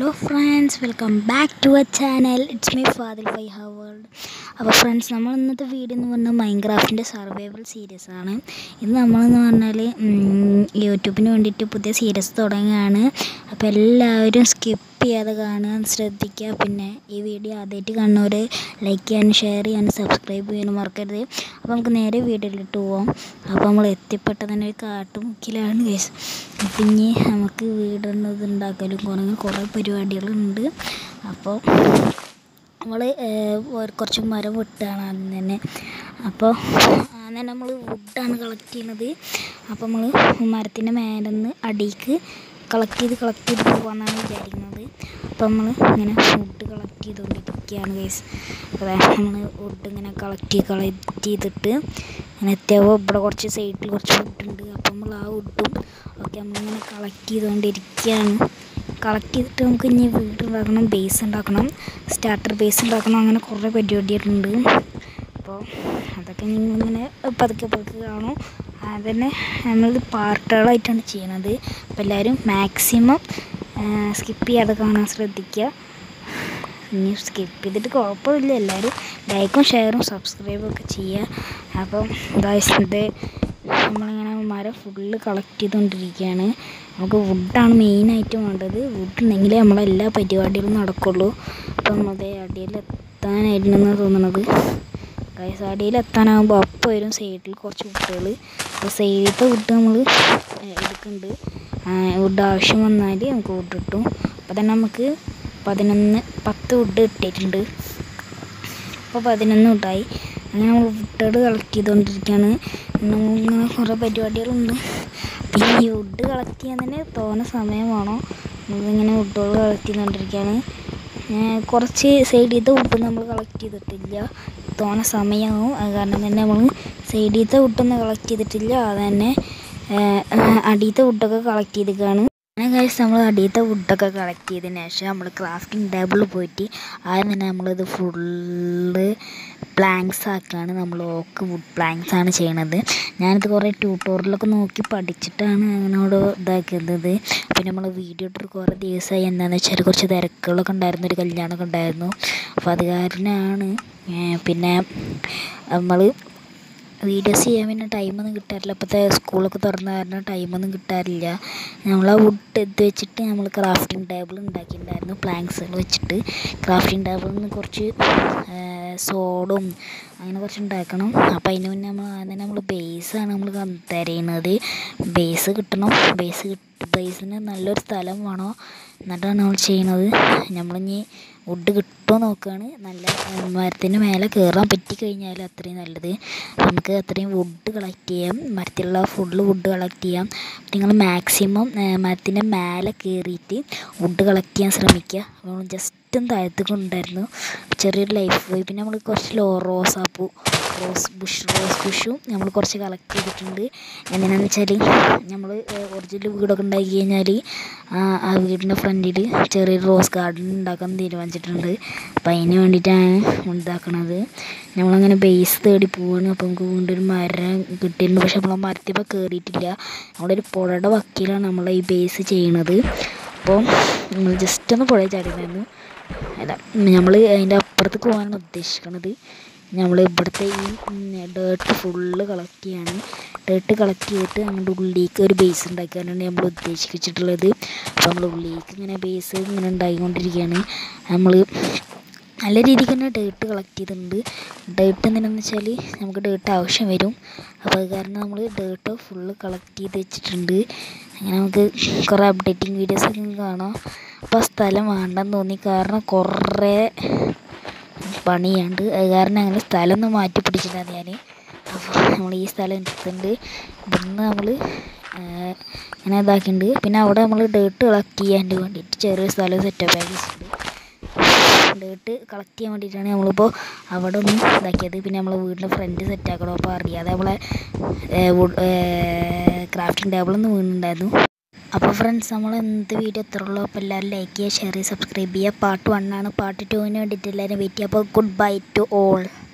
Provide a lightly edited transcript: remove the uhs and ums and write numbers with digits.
Hello friends, welcome back to our channel. It's me Fadil by Howard. അപ്പോൾ friends, നമ്മൾ ഇന്നത്തെ video എന്ന് പറഞ്ഞാൽ മൈൻക്രാഫ്റ്റിൻ്റെ സർവൈവൽ സീരീസ് ആണ്. ഇത് നമ്മളെന്ന് പറഞ്ഞാൽ യൂട്യൂബിന് വേണ്ടിയിട്ട് പുതിയ സീരീസ് തുടങ്ങുകയാണ്. അപ്പോൾ എല്ലാവരും സ്കിപ്പ് ചെയ്യാതെ കാണാൻ ശ്രദ്ധിക്കുക. പിന്നെ ഈ വീഡിയോ ആദ്യമായിട്ട് കാണുന്നവർ ലൈക്ക് ചെയ്യാനും ഷെയർ ചെയ്യാനും സബ്സ്ക്രൈബ് ചെയ്യാനും മറക്കരുത്. അപ്പോൾ നമുക്ക് നേരെ വീഡിയോയിലിട്ട് പോവാം. അപ്പോൾ നമ്മൾ എത്തിപ്പെട്ട തന്നെ ഒരു കാട്ടുമുക്കിലാണ് ഗൈസ്. പിന്നെ നമുക്ക് വീടുന്നത് ഉണ്ടാക്കലും കുറേ പരിപാടികളുണ്ട്. അപ്പോൾ നമ്മൾ കുറച്ച് മരം വെട്ടുകയാണ് ആദ്യം തന്നെ. അപ്പോൾ അങ്ങനെ നമ്മൾ വുഡാണ് കളക്ട് ചെയ്യുന്നത്. അപ്പോൾ നമ്മൾ മരത്തിൻ്റെ മേലെ നിന്ന് അടിക്ക് കളക്ട് ചെയ്ത് പോകാമെന്നാണ് വിചാരിക്കുന്നത്. അപ്പോൾ നമ്മൾ ഇങ്ങനെ വുഡ് കളക്ട് ചെയ്തുകൊണ്ടിരിക്കുകയാണ് ഗൈസ്. അപ്പോൾ നമ്മൾ വുഡ് ഇങ്ങനെ കളക്ട് ചെയ്തിട്ട് അങ്ങനെ എത്തിയപ്പോൾ ഇവിടെ കുറച്ച് സൈഡിൽ കുറച്ച് വുഡുണ്ട്. അപ്പോൾ നമ്മൾ ആ വുഡും ഒക്കെ നമ്മളിങ്ങനെ കളക്ട് ചെയ്തുകൊണ്ടിരിക്കുകയാണ്. കളക്ട് ചെയ്തിട്ട് നമുക്ക് ഇനി വീട് ഉണ്ടാക്കണം, ബേസ് ഉണ്ടാക്കണം, സ്റ്റാർട്ടർ ബേസ് ഉണ്ടാക്കണം, അങ്ങനെ കുറേ പരിപാടികളുണ്ട്. അപ്പോൾ അതൊക്കെ നിങ്ങളിങ്ങനെ പതുക്കെ കാണും. അതുതന്നെ നമ്മളിത് പാർട്ടുകളായിട്ടാണ് ചെയ്യണത്. അപ്പോൾ എല്ലാവരും മാക്സിമം സ്കിപ്പ് ചെയ്യാതെ കാണാൻ ശ്രദ്ധിക്കുക. ഇനി സ്കിപ്പ് ചെയ്തിട്ട് കുഴപ്പമില്ല, എല്ലാവരും ലൈക്കും ഷെയറും സബ്സ്ക്രൈബും ഒക്കെ ചെയ്യുക. അപ്പം ഇത് നമ്മളിങ്ങനെ മരം ഫുള്ള് കളക്ട് ചെയ്തുകൊണ്ടിരിക്കുകയാണ്. നമുക്ക് വുഡാണ് മെയിനായിട്ട് വേണ്ടത്. വുഡ് ഉണ്ടെങ്കിലേ നമ്മളെല്ലാ പരിപാടികളും നടക്കുള്ളൂ. അപ്പം നമ്മളത് അടിയിലെത്താനായിരുന്നെന്നാണ് തോന്നുന്നത്. ഗൈസ്, അടിയിലെത്താനാകുമ്പോൾ അപ്പോൾ വരും സൈഡിൽ കുറച്ച് വുഡുകൾ. അപ്പോൾ സൈഡിലത്തെ വുഡ് നമ്മൾ എടുക്കുന്നുണ്ട്. വുഡ് ആവശ്യം വന്നാൽ നമുക്ക് വുഡ് കിട്ടും. അപ്പോൾ തന്നെ നമുക്ക് 10 വുഡ് കിട്ടിയിട്ടുണ്ട്. അപ്പോൾ 11 വുഡായി. അങ്ങനെ നമ്മൾ വുഡുകൾ കളക്ട് ചെയ്തുകൊണ്ടിരിക്കുകയാണ്. ഇങ്ങനെ കുറേ പരിപാടികളുണ്ട്. പിന്നെ ഈ വുഡ് കളക്ട് ചെയ്യാൻ തന്നെ തോനെ സമയം വേണം. നമ്മളിങ്ങനെ വുഡുകൾ കളക്ട് ചെയ്തുകൊണ്ടിരിക്കുകയാണ്. കുറച്ച് സൈഡിലത്തെ വുഡ് നമ്മൾ കളക്ട് ചെയ്തിട്ടില്ല, തോനെ സമയമാവും. അത് കാരണം തന്നെ നമ്മൾ സൈഡിലത്തെ വുഡൊന്നും കളക്ട് ചെയ്തിട്ടില്ല. അത് തന്നെ അടിയത്തെ വുഡൊക്കെ കളക്ട് ചെയ്തിരിക്കുകയാണ്. അങ്ങനെ കഴിച്ച് നമ്മൾ അടിയത്തെ വുഡൊക്കെ കളക്ട് ചെയ്തതിന് ശേഷം നമ്മൾ ക്രാഫ്റ്റിംഗ് ടേബിളിൽ പോയിട്ട് ആദ്യം തന്നെ നമ്മളിത് ഫുള്ള് പ്ലാങ്ക്സ് ആക്കുകയാണ്. നമ്മൾ ഓക്ക് വുഡ് പ്ലാങ്ക്സ് ആണ് ചെയ്യണത്. ഞാനിത് കുറേ ട്യൂട്ടോറിയലൊക്കെ നോക്കി പഠിച്ചിട്ടാണ് അങ്ങനോട് ഇതാക്കുന്നത്. പിന്നെ നമ്മൾ വീഡിയോ ഇട്ടിട്ട് കുറേ ദിവസമായി. എന്താണെന്ന് വെച്ചാൽ കുറച്ച് തിരക്കുകളൊക്കെ ഉണ്ടായിരുന്നു, ഒരു കല്യാണമൊക്കെ ഉണ്ടായിരുന്നു. അപ്പോൾ അത് കാരണമാണ്. പിന്നെ നമ്മൾ വീഡിയോസ് ചെയ്യാൻ പിന്നെ ടൈമൊന്നും കിട്ടാറില്ല. അപ്പോഴത്തെ സ്കൂളൊക്കെ തുറന്ന കാരണം ടൈമൊന്നും കിട്ടാറില്ല. നമ്മൾ ആ വുഡ് ഇത് വെച്ചിട്ട് നമ്മൾ ക്രാഫ്റ്റിംഗ് ടേബിൾ ഉണ്ടാക്കിയിട്ടുണ്ടായിരുന്നു, പ്ലാങ്ക്സുകൾ വെച്ചിട്ട്. ക്രാഫ്റ്റിംഗ് ടേബിളിൽ നിന്ന് കുറച്ച് സോഡും അങ്ങനെ കുറച്ച് ഉണ്ടാക്കണം. അപ്പോൾ അതിന് മുന്നേ നമ്മൾ ബേസാണ് നമ്മൾ തിരയുന്നത്. ബേസ് കിട്ടണം. ബേസിന് നല്ലൊരു സ്ഥലം വേണം. എന്നിട്ടാണ് നമ്മൾ ചെയ്യണത്. നമ്മളിനി വുഡ് കിട്ടുമോ നോക്കുകയാണ്. നല്ല മരത്തിന് മേലെ കയറാൻ പറ്റിക്കഴിഞ്ഞാൽ അത്രയും നല്ലത്. നമുക്ക് അത്രയും വുഡ് കളക്ട് ചെയ്യാം, മരത്തിലുള്ള ഫുള്ള് വുഡ് കളക്ട് ചെയ്യാം. നിങ്ങൾ മാക്സിമം മരത്തിൻ്റെ മേലെ കയറിയിട്ട് വുഡ് കളക്ട് ചെയ്യാൻ ശ്രമിക്കുക. നമ്മൾ ജസ്റ്റ് താഴത്ത് കൊണ്ടായിരുന്നു ചെറിയൊരു ലൈഫ് പോയി. പിന്നെ നമ്മൾ കുറച്ച് റോസ് ബുഷും നമ്മൾ കുറച്ച് കളക്ട് ചെയ്തിട്ടുണ്ട്. എന്തിനാണെന്ന് വെച്ചാൽ നമ്മൾ ഒറിജിനൽ വീടൊക്കെ ഉണ്ടാക്കി കഴിഞ്ഞാൽ ആ വീടിൻ്റെ ഫ്രണ്ടിൽ ചെറിയൊരു റോസ് ഗാർഡൻ ഉണ്ടാക്കാൻ തീരുമാനിച്ചിട്ടുണ്ട്. അപ്പം അതിന് വേണ്ടിയിട്ടാണ് ഉണ്ടാക്കണത്. നമ്മളങ്ങനെ ബേസ് തേടി പോവുകയാണ്. അപ്പോൾ നമുക്ക് വീണ്ടും ഒരു മരം കിട്ടിയിട്ടുണ്ട്. പക്ഷെ നമ്മൾ മരത്തിപ്പോൾ കയറിയിട്ടില്ല. നമ്മളൊരു പുഴയുടെ വക്കിലാണ് നമ്മൾ ഈ ബേസ് ചെയ്യണത്. അപ്പോൾ നമ്മൾ ജസ്റ്റ് ഒന്ന് പുഴ ചാടിയിരുന്നു. അല്ല, നമ്മൾ അതിൻ്റെ അപ്പുറത്തേക്ക് പോകാനാണ് ഉദ്ദേശിക്കുന്നത്. നമ്മൾ ഇവിടുത്തെ ഈ ഡേർട്ട് ഫുള്ള് കളക്ട് ചെയ്യാണ്. ഡേർട്ട് കളക്ട് ചെയ്തിട്ട് നമ്മുടെ ഉള്ളിലേക്ക് ഒരു ബേസ് ഉണ്ടാക്കാനാണ് നമ്മൾ ഉദ്ദേശിച്ചിട്ടുള്ളത്. അപ്പോൾ നമ്മൾ ഉള്ളിലേക്ക് ഇങ്ങനെ ബേസ് ഇങ്ങനെ ഉണ്ടാക്കിക്കൊണ്ടിരിക്കുകയാണ്. നമ്മൾ നല്ല രീതിക്ക് തന്നെ ഡേർട്ട് കളക്ട് ചെയ്തിട്ടുണ്ട്. ഡേർട്ട് എന്തിനാണെന്ന് വെച്ചാൽ നമുക്ക് ഡേർട്ട് ആവശ്യം വരും. അപ്പോൾ അത് കാരണം നമ്മൾ ഡേർട്ട് ഫുള്ള് കളക്ട് ചെയ്ത് വെച്ചിട്ടുണ്ട്. അങ്ങനെ നമുക്ക് കുറേ അപ്ഡേറ്റിംഗ് വീഡിയോസൊക്കെ കാണാം. അപ്പോൾ സ്ഥലം വേണ്ടെന്ന് തോന്നി, കാരണം കുറേ പണിയുണ്ട്. അത് കാരണം അങ്ങനെ സ്ഥലം ഒന്ന് മാറ്റി പിടിച്ചിട്ടാണ് ഞാൻ. അപ്പോൾ നമ്മൾ ഈ സ്ഥലം എടുത്തിട്ടുണ്ട്. ഇവിടുന്ന് നമ്മൾ ഇങ്ങനെ ഇതാക്കിയിട്ടുണ്ട്. പിന്നെ അവിടെ നമ്മൾ ഡേർട്ട് കളക്ട് ചെയ്യാൻ വേണ്ടിയിട്ട് ചെറിയൊരു സ്ഥലം സെറ്റപ്പ് ആക്കിയിട്ടുണ്ട്. ഡേർട്ട് കളക്ട് ചെയ്യാൻ വേണ്ടിയിട്ടാണ് നമ്മളിപ്പോൾ അവിടെ ഒന്ന് ഇതാക്കിയത്. പിന്നെ നമ്മൾ വീടിൻ്റെ ഫ്രണ്ട് സെറ്റാക്കണം. അപ്പോൾ അറിയാതെ നമ്മളെ ക്രാഫ്റ്റിംഗ് ടേബിളൊന്നും വീണുണ്ടായിരുന്നു. അപ്പോൾ ഫ്രണ്ട്സ്, നമ്മൾ ഇന്നത്തെ വീഡിയോ ഇത്രേ ഉള്ളൂ. അപ്പോൾ എല്ലാവരും ലൈക്ക് ചെയ്യുക, ഷെയർ ചെയ്യുക, സബ്സ്ക്രൈബ് ചെയ്യുക. പാർട്ട് 1 ആണ്. പാർട്ട് 2 വേണ്ടിയിട്ട് എല്ലാവരും വെയിറ്റ് ചെയ്യുക. അപ്പോൾ ഗുഡ് ബൈ ടു ഓൾ.